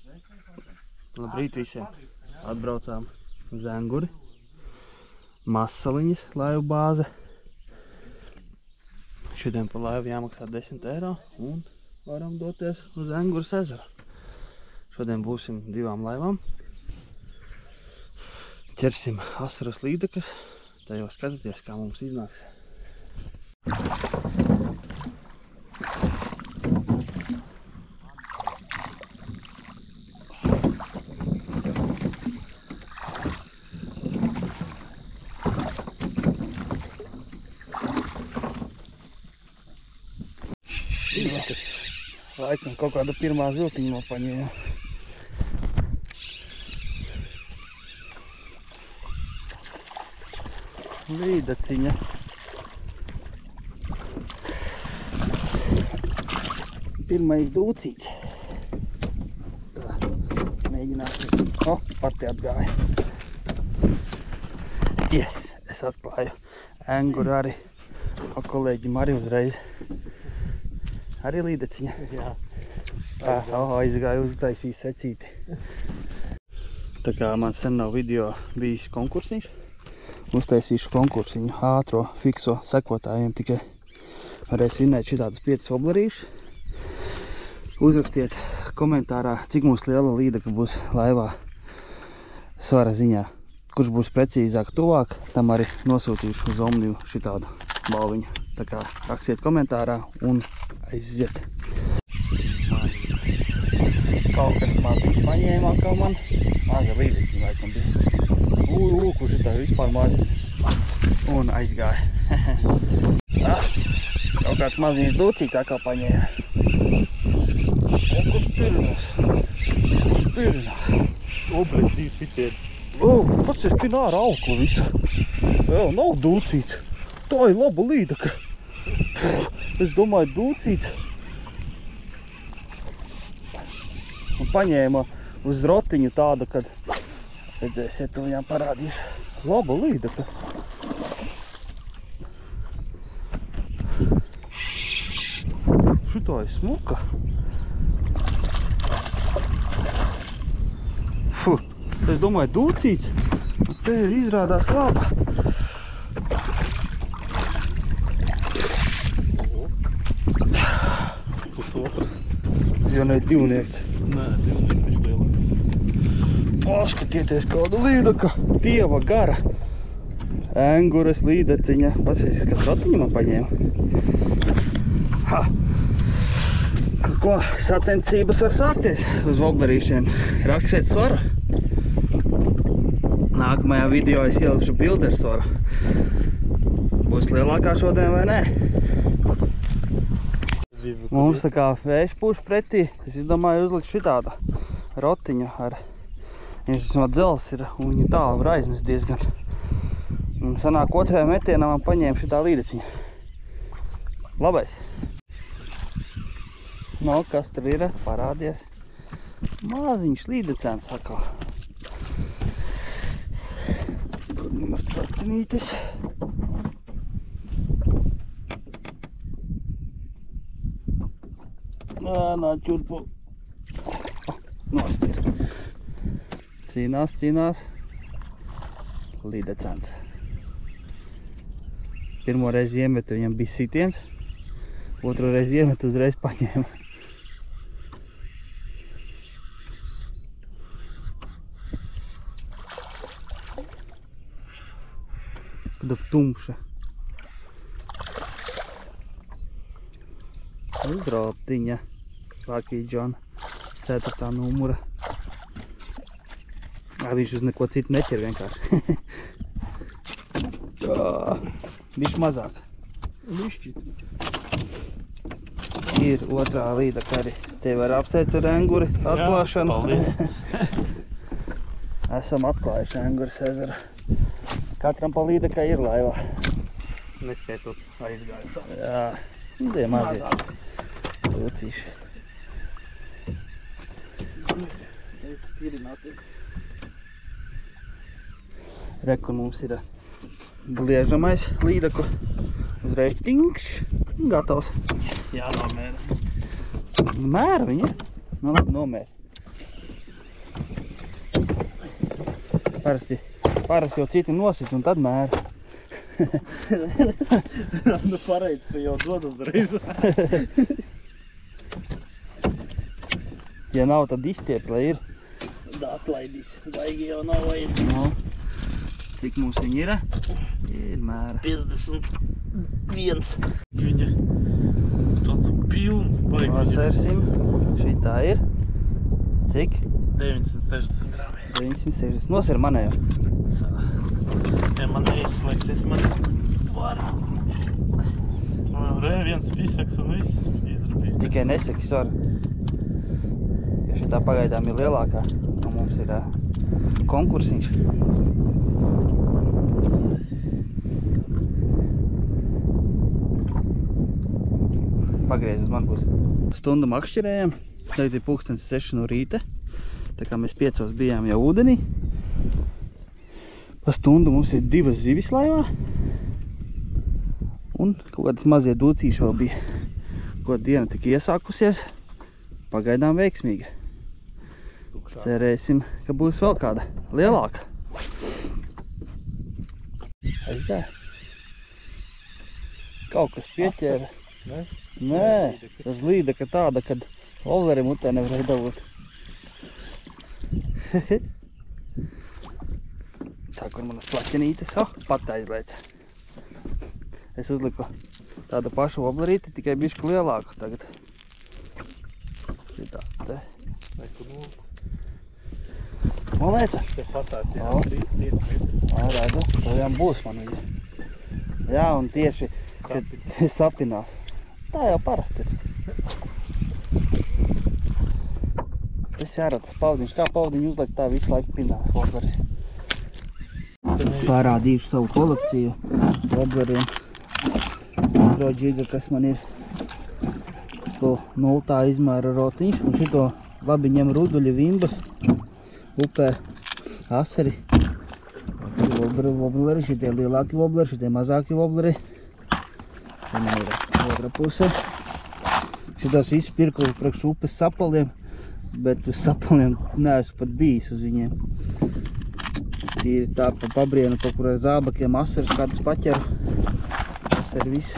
Labrīt visiem. Atbraucām uz Enguri. Mazsaliņas laivu bāze. Šodien pa laivu jāmaksā 10 eiro un varam doties uz Enguras ezeru. Šodien būsim 2 laivām. Ķersim asaras līdekas. Tā jau skatieties, kā mums iznāks. Laikam kaut kāda pirmā ziltiņa nopaņēma. Līdaciņa. Pirmais dūcīts. Tā, mēģināsim. O, pati atgāja. Yes, es atklāju. Enguru arī. O, kolēģim arī uzreiz. Arī līdaciņa. Jā. Aizgāju uztaisīju secīti. Tā kā man sen nav video bijis konkursiņš, uztaisīšu konkursiņu ātro, fikso sekotājiem tikai varēs vinēt šitādus 5 oblarīšus. Uzrakstiet komentārā, cik mums liela līdeka būs laivā svara ziņā. Kurš būs precīzāk tuvāk, tam arī nosūtīšu uz Omniju šitādu balviņu. Tā kā rakstiet komentārā un aiziet. Kaut kas maziņš paņēmā, kā man. Maza līdeciņa laikam bija. Kurš ir tā vispār maziņš. Un aizgāja. Kaut kāds maziņš dūcīts atkal paņēma. Kas pirinās? Kas pirinās? Obreģ, 2 sitieni. Pats es pinu ārā auklu visu. Vēl nav dūcīts. Tā ir laba līdeka. Es domāju, dūcīts. Un paņēma uz rotiņu tādu, kad redzēsiet, to viņām parādīšu. Laba līdeka. Šitā ir smuka. Es domāju, dūcīts. Te ir izrādās laba. Pusotras. Ja ne divniekts. Nē, divniekts viņš lielāk. Paskatieties, kāda līdeka. Dieva gara. Enguras līdeciņa. Pasies, kad rotiņu man paņēma. Ha! Ko sacensības var sākties uz voglarīšiem? Rakstiet svaru. Nākamajā video es ielikšu bildi ar svaru. Būs lielākā šodien vai nē? Mums tā kā vējš pūš pretī. Es izdomāju uzlikt šitādu rotiņu ar... Viņš no dzels ir un viņa tālu var aizmest diezgan. Un sanāk otrajā metienā man paņēma šitā līdeciņa. Labais. No, kas tur ir? Parādies. Maziņš līdecēns atkal. Tur startinītis. Nāc čurpu. Nost ir. Cīnās. Līdecēns. Pirmo reizi iemetu, viņam bija sitiens. Otro reizi iemetu, uzreiz paņēma. Kāda tumša. Uzrotiņa. Lucky John. 4. numura. Viņš uz neko citu neķer vienkārši. Viņš mazāk. Lišķīt. Ir otrā līdeka arī. Te var apsveic ar Enguri atklāšanu. Esam atklājuši Enguras ezeru. Katram pa līdekai ir laivā. Neskaitot aizgājušā. Jā, tie mazie. Dūcīši. Reku mums ir bliežamais līdeku. Uzreiz tingš. Gatavs. Jā, nomēra. Mēra viņa? Nu labi, nomēra. Parasti jau citi nosit un tad mēra. Nu pareizi, ka jau dod uzreiz. Ja nav, tad izstiep, lai ir. Da atlaidīs, baigi jau nav vajag. No. Cik mums viņi ir? Ir mēra. 51. Viņa tāds pilns, baigi. Nosērsim. Šitā ir. Cik? 960 grami. 960. Nosver manējo. Ja man neizslēgsies, man svaru. Re, viens pisaks un viss izrabīt. Tikai nesaki svaru. Ja šitā pagaidām ir lielākā, un mums ir konkursiņš. Pagriez uz man būs. Stundu makšķerējam. Tagad ir 6 no rīta. Tā kā mēs 5 bijām jau ūdenī. Pa stundu mums ir 2 zivis laivā. Un kaut kādas mazie dūcīši vēl bija. Ko diena tik iesākusies. Pagaidām veiksmīgi. Cerēsim, ka būs vēl kāda lielāka. Aizgāja. Kaut kas pieķēra. Nē, tas līdeka tāda, kad olveri mutē nevarēja dabūt. Tā, kur manas plaķenītes, pat aizlēc. Es uzliku tādu pašu oblerīti, tikai bišķi lielāku tagad. Šitā, te. Molēca? Te patās, jā, 3 metri. Redzu, to jau būs man viņa. Jā, un tieši, kad sapinās. Tā jau parasti ir. Es jārāt tas paudiņš, kā paudiņu uzliek, tā visu laiku pinās obleris. Parādīšu savu kolekciju obleriem. Mikrodžiga, kas man ir to 0 izmēra rotiņš. Un šito labi ņem ruduļi, vimbas, upē, aseri. Vobleri, šitie lielāki vobleri, šitie mazāki vobleri. Te man ir otra puse. Šitos visus pirku priekš upes sapaliem, bet uz sapaliem neesmu pat bijis uz viņiem. Tīri tā pa pabrienu, pa kur ar zābakiem asaras kādas paķeru. Tas ir viss.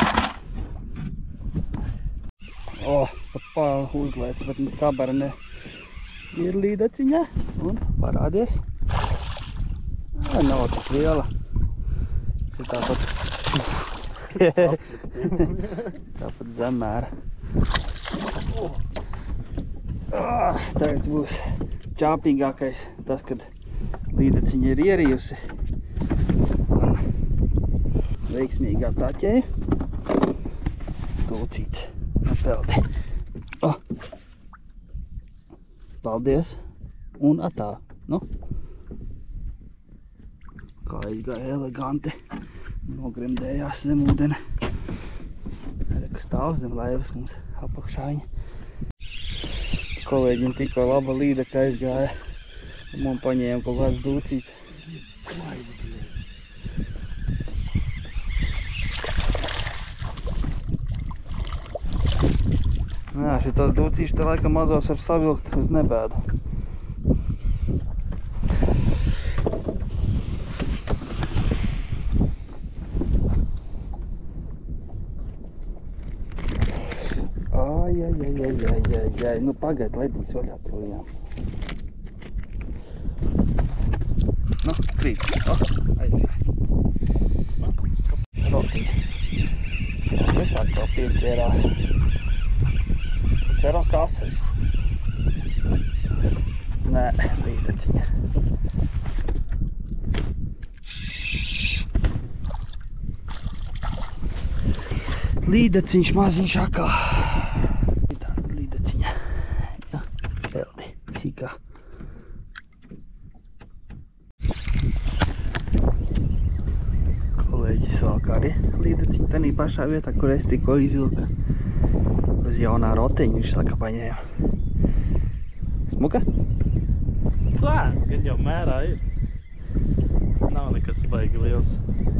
Pat uzlēc, bet kabara ne ir līdeciņā. Un parādies. Nav tik liela. Tāpat tāpat zemēra. Tagad būs čāpīgākais tas, kad līdeciņa ir ierījusi. Un veiksmīgi aptāķēju. Tūcīts. Peldi. Paldies. Un atā. Nu. Kā izgāja eleganti. Nogrimdējās zem ūdeni. Reka stāv zem laivas mums apakšāņa. Kolēģim tikko laba līdeka aizgāja. Man paņēma kaut kāds dūcīts. Jā, šitos dūcīši te laikam mazos var savilkt uz nebēdu. Ai, nu pagaid, laidīs vaļā projām. Nu, krīt. Aizgāja. Rotiņa. Trešāk to pieķērās. Cerams, kā asaris. Nē, līdeciņa. Līdeciņš maziņš akā. Sīkā. Kolēģis valk arī līdeciņu tanī pašā vietā, kur es tikko izvilku. Uz jaunā rotiņu viņš saka paņēma. Smuka? Tā, gan jau mērā ir. Nav nekas baigi liels.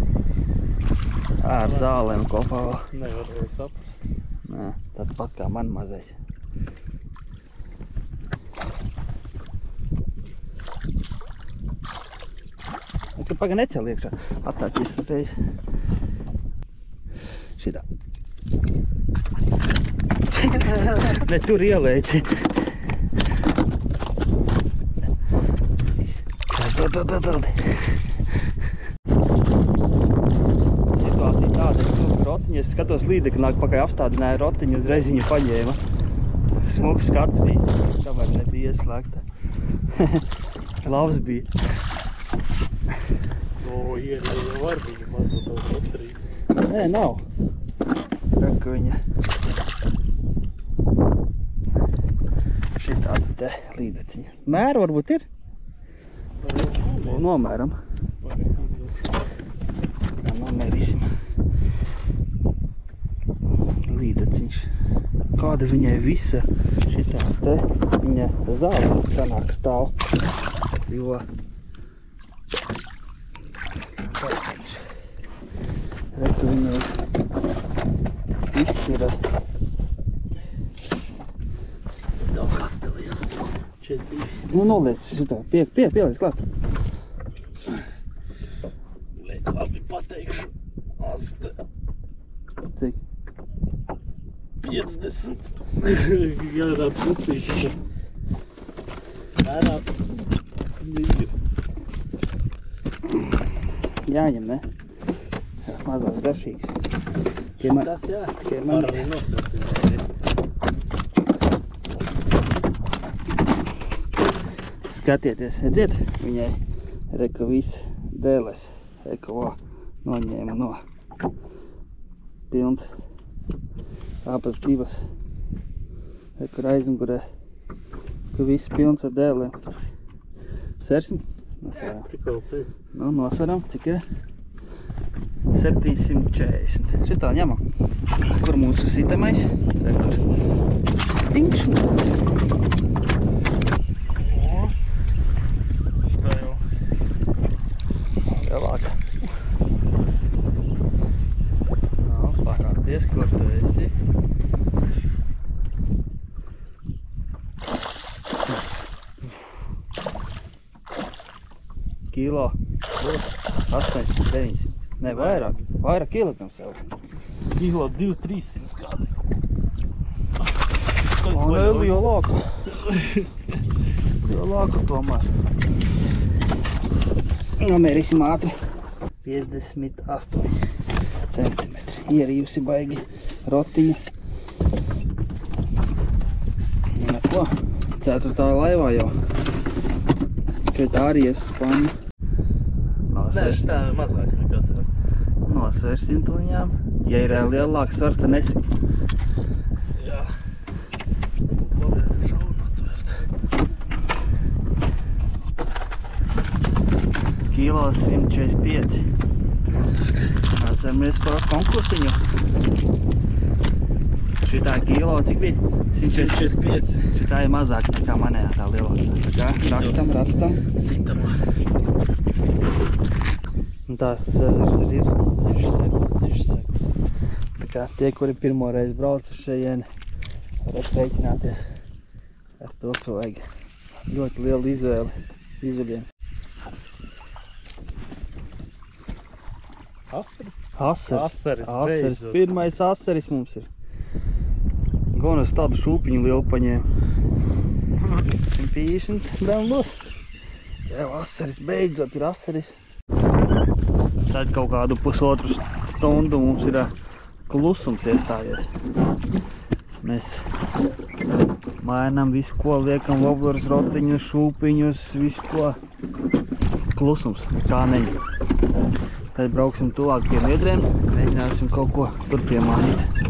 Ar zālēm kopā vēl. Nevarēju saprast. Nē, tad pat kā man mazais. Tu paga necel iekšā. Attāķis uzreiz. Šitā. Ne, tur ielēci. Pildi. Situācija tāda, es smuku rotiņu, es skatos līdekļi, nāk pakaļ apstādināju rotiņu, uzreiz viņu paņēma. Smuks skats bija, kamēr nebija ieslēgta. Labs bija. O, jau var bija mazo to bateriju. Nē, nav. Reku viņa. Šitāda te līdeciņa. Mēra varbūt ir? Nomēram. Nomērīsim. Līdeciņš. Kāda viņai visa šitās te, viņa zāle sanāk stāv. Jo reku viņai viss ir Daudz kastelienu. 42. nu noliec šitā, pieliec klāt. Liet labi pateikšu. Aste. Cik? 50. Jārā pusīša. Jārā. Nīri. Jāņem, ne? Jā, mazās garšīgas. Šitas, jā. Man arī nosūtīt. skatieties, redziet, viņai reka viss dēlēs. Reka, vā, noņēma no pilns. Tāpēc divas. Reka aizmugurē, ka viss pilns ar dēlēm. Sērsim? Nosveram. Tikau pēc. Nu, nosveram, cik ir? 740. Šitā ņemam. Kur mūsu sitamais? Rekur. Tinkš. Šitā jau. Vēlāk. Nav, parādies, kur tu esi. Kilo. 800, 900. Ne, vairāk. Vairāk kilograms jau. Kilo 200-300 kādi. Un lielāku. Lielāku tomēr. Nomērīsim ātri. 58 centimetri. Ierījusi baigi rotiņa. Neko. 4. laivā jau. Šeit arī es spannu. Nē, šitā mazāk nekā tā. Nosvērsim tuliņām. Ja ir lielāks svars, tad nesaki. Jā. Labi, šaunu atvērt. Kilos 145. Atceramies par konkursiņu. Šitā kilo, cik bija? 145. Šitā ir mazāk nekā manējā tā lielākā. Tā kā rakstam. Sitamā. Un tās tas ezers arī ir 6 sekls. Tā kā tie, kuri pirmo reizi brauc uz šejieni, varat rēķināties ar to, ka vajag ļoti lielu izvēli izuļiem. Asaris? Asaris. Beidzot. Pirmais asaris mums ir. Gan es tādu šūpiņu lielu paņēmu. 150 gramos. Jau asaris, beidzot ir asaris. Tad kaut kādu pusotru stundu mums ir klusums iestājies. Mēs mainām visu, ko liekam, voblerus, rotiņus, šūpiņus, visu, ko. Klusums, kā neņem. Tad brauksim tuvāk pie niedrēm, mēģināsim kaut ko tur piemānīt.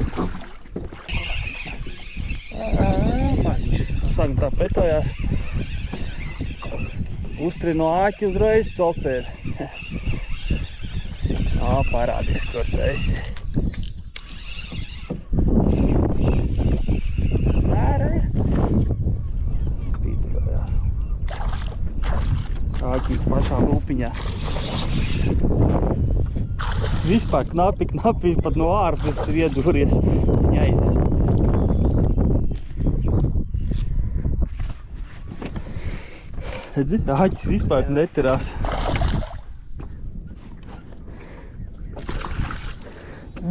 Sākam tā petojās. Uztri no āķi uzreiz copēri. Parādies, kur tu esi. Mēra ir. Pīturojās. Āķis pašā lūpiņā. Vispār knapi, pat no ārpus ir iedūries. Viņa aiziest. Redzi, āķis vispār neterās.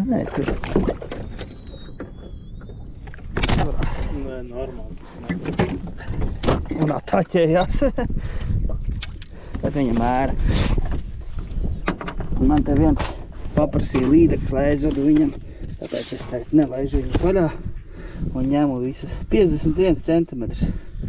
Nē, tur. Turās. Nē, normāli. Un ataķējās. Tad viņa mēra. Un man te viens paprasīja līdekļus, lai aizvedu viņam. Tāpēc es teicu, nelaižu viņu vaļā. Un ņemu visas 51 centimetrus.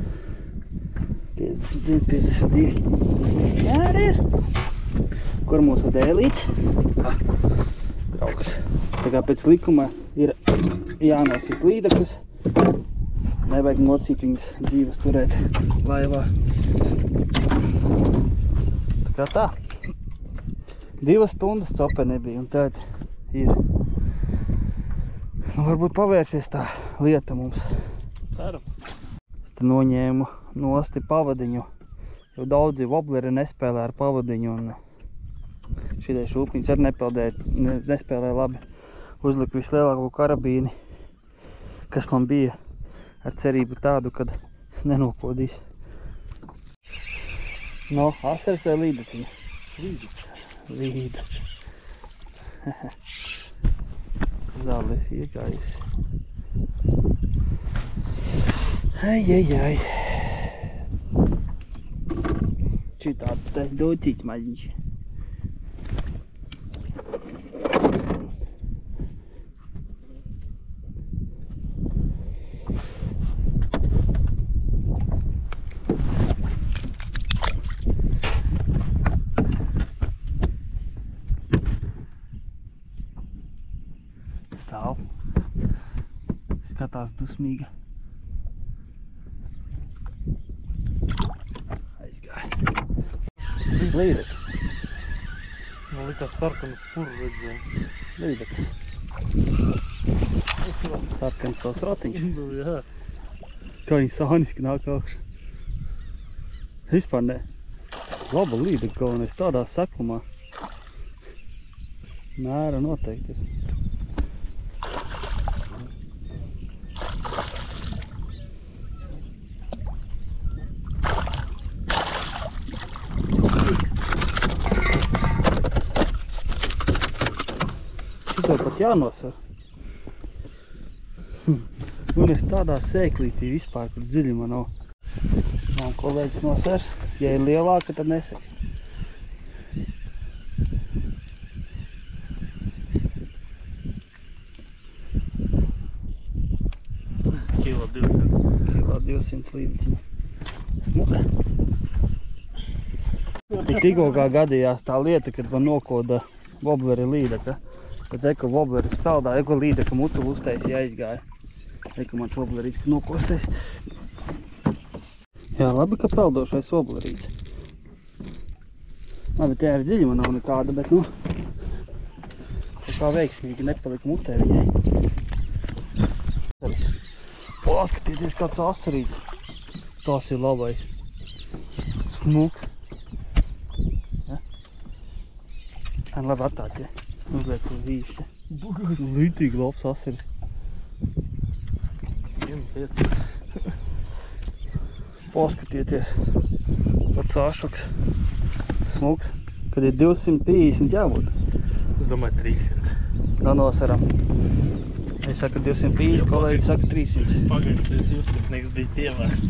51, 52. Jā, arī ir. Kur mūsu dēlīts? Draugs. Tā kā pēc likuma ir jānosīt līdekļus. Nevajag mocīt viņas dzīves turēt laivā. Tā kā tā. 2 stundas cope nebija, un tad ir. Nu, varbūt pavērsies tā lieta mums. Cerams. Es te noņēmu nosti pavadiņu, jo daudzi wobleri nespēlē ar pavadiņu, un šitai šūpiņas arī nespēlē labi. Uzliku vislielāko karabīni, kas man bija ar cerību tādu, kad nenopodīs. No, asaras vai līdeciņa? Līda. Zāles iegājusi. Ai. Šitādu te docīts maģiņš. Stāv. Skatās dusmīga. Aizgāja. Līdekļi. Man likās sarkanu spuru redzēju. Līdekļi. Sarkans tos rotiņš. Nu, jā. Kā viņi sāniski nāk augšā. Vispār ne. Laba līdekļa galvenais tādā saklumā. Mēra noteikti ir. Šito pat jānosver. Un es tādā sēklītī vispār, kur dziļuma nav. Man kolēģis nosvers. Ja ir lielāka, tad neseks. Kilo 200. Kilo 200 līdeciņa. Smuka. Tikko kā gadījās tā lieta, kad man nokoda wobleri līdeka. Bet eko wobleri speldāja, eko līdeka mutu uztaisīja aizgāja. Eko mans woblerīts nokostēs. Jā, labi, ka peldošais woblerīts. Labi, tie ar dziļuma nav nekāda, bet nu kā veiksmīgi nepalika mutē viņai. Paskatieties, kāds asarīts. Tas ir labais. Smuks. Labi attāķi. Uzliec uz īšķi. Lītīgi labs asaris. 1,5. Paskatieties. Pats ašuks. Smuks. Kad ir 250 jābūt. Es domāju 300. Nosaram. Es saku 250, kolēģi saka 300. Pagaidies 200, neks bija pievērst.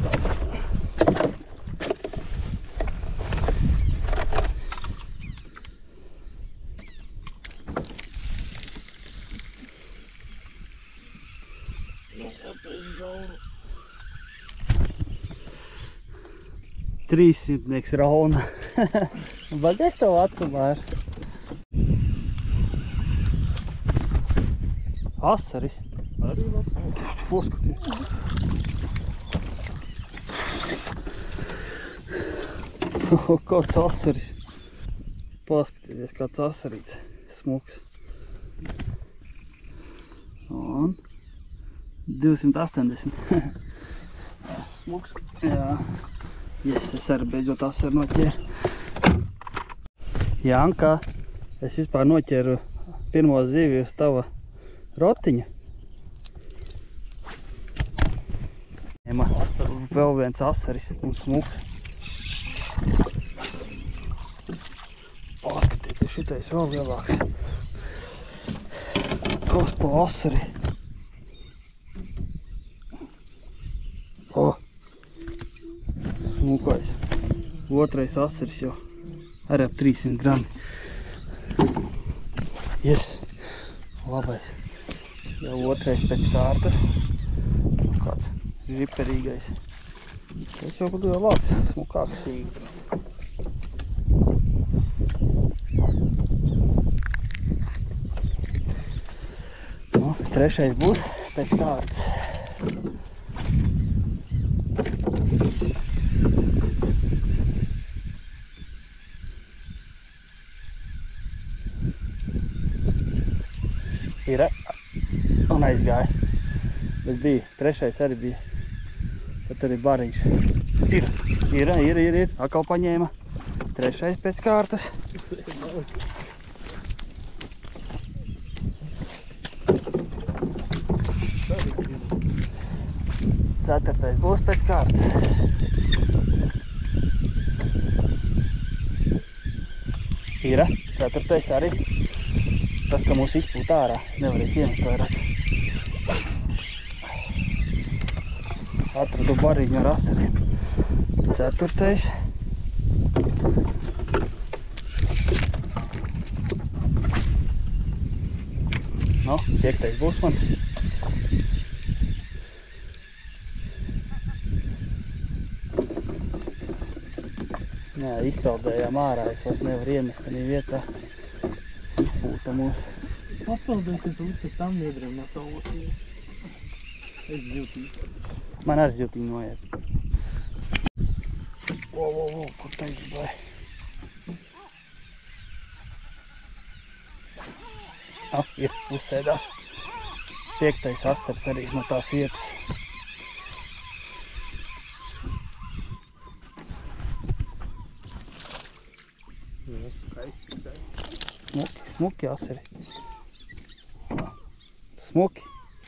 Žauru. 300 rauna. Baļģēs tev atsumār. Asaris. Arī labi. Paskaties. Kāds asaris. Paskatieties, kāds asarīts. Smuks. Un 280. Smuks. Jā. Es arī beidzot asaru noķēru. Janka, es vispār noķēru pirmo zivi uz tava rotiņa. Vēl viens asaris un smuks. Paskatieties, šitais vēl lielāks. Kas pa asari. O! Smukais. Otrais asaris jau. Arī ap 300 grami. Yes! Labais. Jau otrais pēc kārtas. Kāds žiperīgais. Tas jau būtu labs. Smukāks. Nu, trešais būs pēc kārtas. Ir un aizgāja. Bet bija, trešais arī bija. Pat arī bariņš. Ir. Akal paņēma. Trešais pēc kārtas. Ceturtais būs pēc kārtas. Ir, ceturtais arī. Tas, ka mūs izpūt ārā, nevarēs iemest vairāk. Atradu bariņu ar asariem. Ceturtais. Nu, piektais būs man. Jā, izpeldējām ārā, es vairs nevaru iemest arī vietā. Izpūta mūs. Papeldēsim tu līdz tam niedriem no tavosies. Es ziltīju. Man arī ziltīju noiet. Kur tā izbāja? Ir uzsēdās. Piektais asars arī no tās vietas. Smuki asari. Smuki.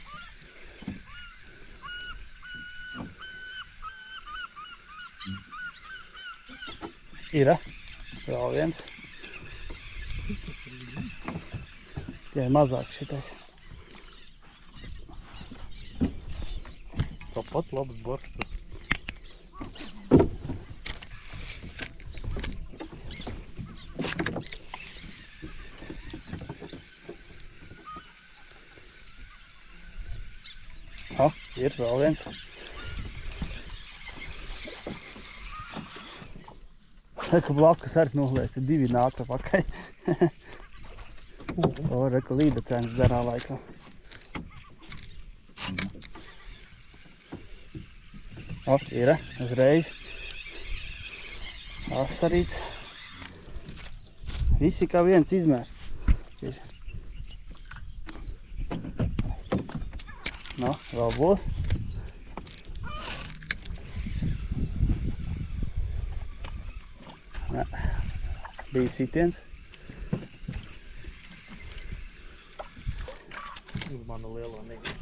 Ir, vēl viens. Tie mazāk šitais. Tāpat labs borstas. Ir vēl viens. Reku blakus arī nolēca, divi nāca pakai. Reku līdacēns darā laikam. Ir, uzreiz. Asarīts. Visi kā viens izmērs. Nu, vēl būs. Bija sitiens. Uz manu lielo nīgu.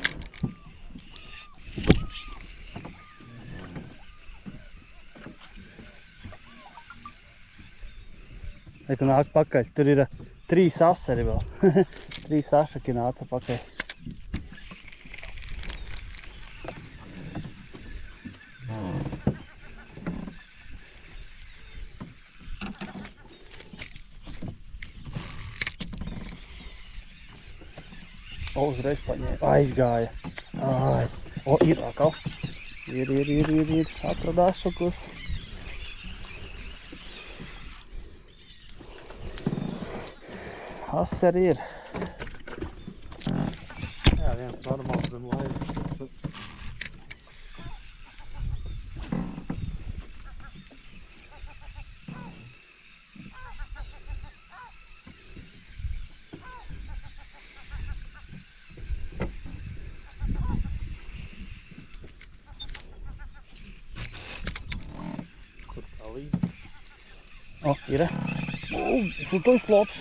Reku nāk pakaļ. Tur ir 3 asari vēl. 3 ašaki nāca pakaļ. Uzreiz paņēma. Aizgāja. Ir atkal. Ir. Atradās šokus. Asari ir. Jā, viens normāls zem laidas. Ir. Šitais labs.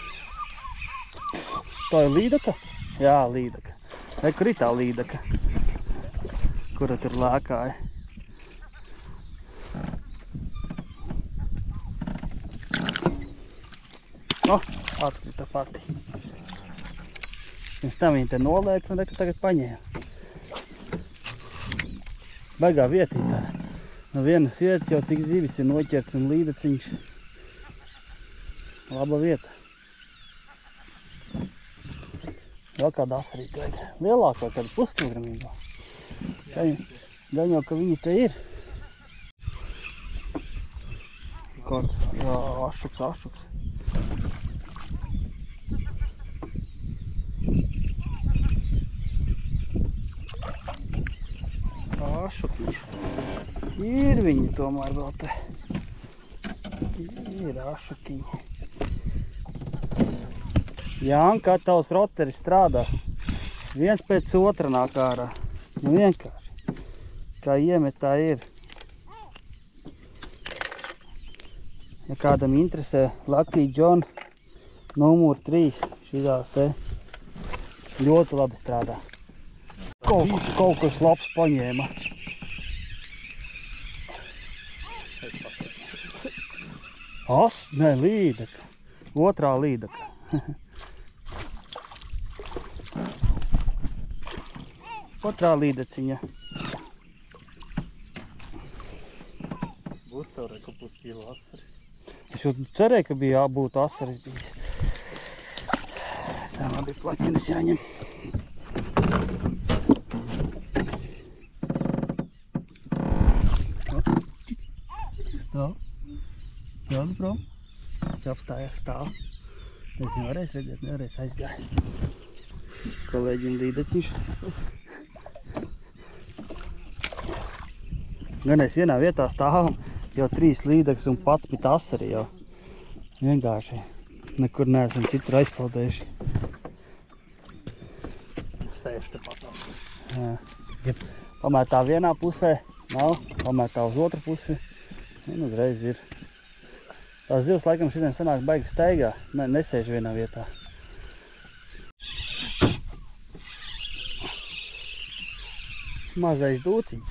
Tā ir līdaka? Jā, līdaka. Kur ir tā līdaka? Kura tur lēkāja? Atkrita pati. Pirms tam viņi te nolēca un reku tagad paņēma. Baigā vietī tā. No vienas vietas jau cik zivis ir noķerts un līdeciņš. Laba vieta. Vēl kāda asarīta vajag. Lielākā, kāda puskilogramīgā. Gan jau, ka viņi te ir. Kāds, jā, ašuks. Ašukiņš. Ir viņi tomēr vēl te. Ir ašukiņi. Jān, kā tavs roteris strādā. Viens pēc otra nāk ārā. Nu vienkārši. Kā iemet, tā ir. Ja kādam interesē Lucky John numur 3, šitās te ļoti labi strādā. Kaut kas labs paņēma. Nē, līdaka. Otrā līdaka. Otrā līdaciņa. Būs tev reku puskilo asaris. Es jau cerēju, ka bija jābūt asaris bijis. Tā man bija plaķinas jāņem. Stāv. Jādu prom. Te apstājās stāv. Nezinu, varēs redzēt, nevarēs aizgāja. Kolēģim līdeciņš. Gan es vienā vietā stāvam, jau 3 līdaks un 11 asari jau. Vienkārši. Nekur neesam citur aizpaldējuši. Sēž te patām. Jā. Ja pamētā vienā pusē, nav. Pamētā uz otru pusi. Un uzreiz ir. Tās zivs laikam šodien sanāk baigi staigā. Nesēž vienā vietā. Mazais dūciņs.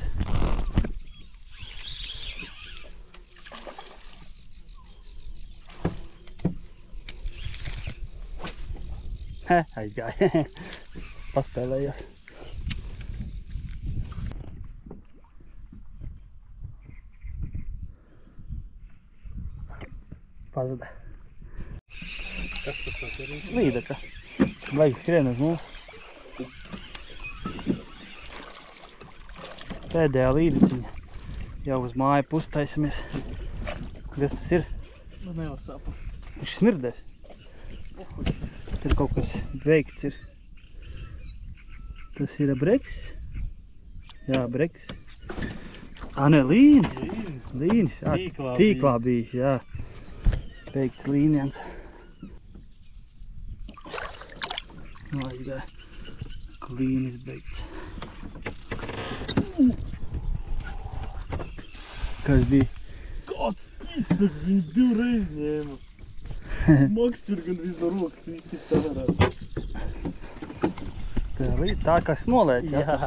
Aizgāja. Paspēlējos. Pazuda. Kas tas ir? Līdaka. Vajag skrien uz mums. Pēdējā līdeciņa. Jau uz māju pusi taisamies. Kas tas ir? Man nevar saprast. Viņš smirdēs. Tur kaut kas beigts ir. Tas ir breksis. Jā, breksis. Ne, līnis. Līnis, jā. Tīklā bijis, jā. Beigts līniens. Aizgāja. Līnis beigts. Kas bija? Kāds izsaks, viņi 2 reiz ņēma. Makšķir gan visu rokas visi tārā. Tā kas nolēc, jā? Jā.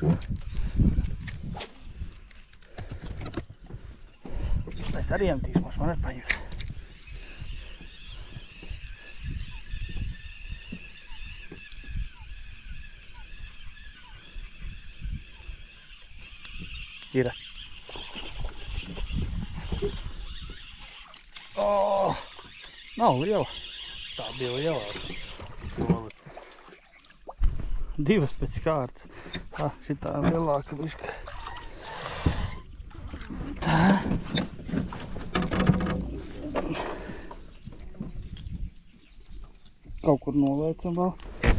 Es arī iemetīšu, man var paņemt. Ir. Nav liela. Tā bija lielāka. 2 pēc kārtas. Šitā lielāka biška. Tā. Kaut kur nolēcam vēl.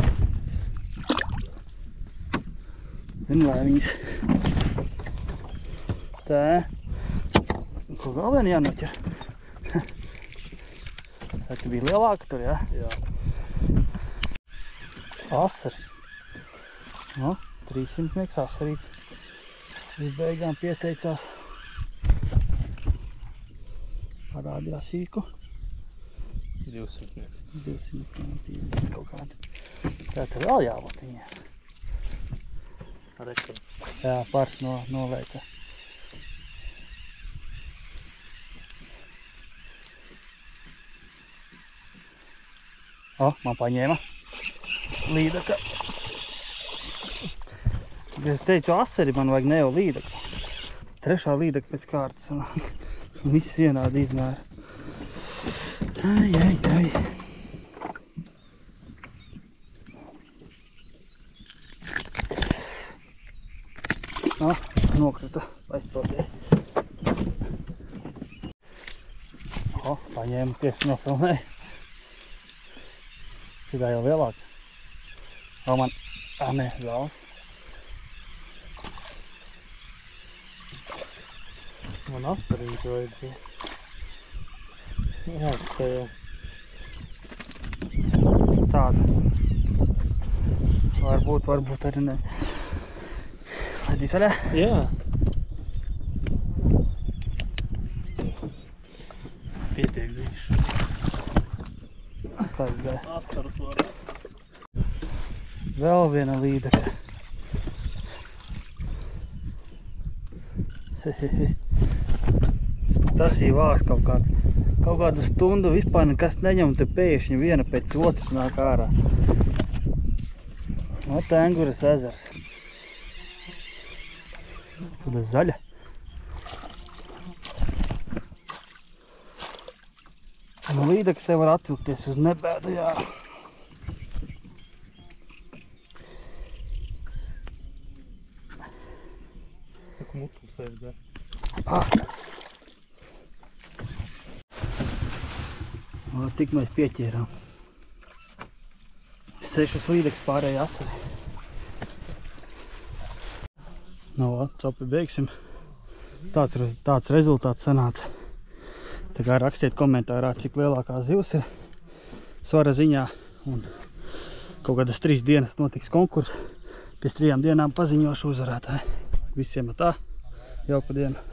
Vienlēmīs. Tā. Kur vēl vien jānoķer? Tā bija lielāka tur, jā? Jā. Asars. No, 300 asarīts. Līdz beigām pieteicās. Parādījās sīku. 200. 250 kaut kādi. Tā te vēl jābūt viņai. Rekord. Jā, pars nolēca. Man paņēma. līdaka. Es teicu, asari man vajag ne jau līdaka. Trešā līdaka pēc kārtas. Viss vienādi izmēra. Ai. Nokrita, aizpildīja. Paņēmu tieši nofilmēju. Šitā jau lielāk. Man, nē, zāles. Man asarīt vajadzēja. Jā, tā jau. Tāda. Varbūt arī ne. Laidīs vaļā? Jā. Pietiek zīšu. Kā es gāju? Asarus var. Vēl viena līdaka. Tas ir vāks kaut kādu stundu vispār nekas neņem, un te pēkšņi viena pēc otras nāk ārā. Te Enguras ezers. Tad ir zaļa. Nu, līdaks te var atvilkties uz nebēdu, jā. Tak mutlu sevi der. Tik mēs pieķērām. 6 līdaks pārēja asari. Copi beigsim. Tāds rezultāts sanāca. Tā kā rakstiet komentārā, cik lielākā zivs ir svara ziņā. Un kaut kādas 3 dienas notiks konkurss. Pēc 3 dienām paziņošu uzvarētāju. Visiem tā. Jauku dienu.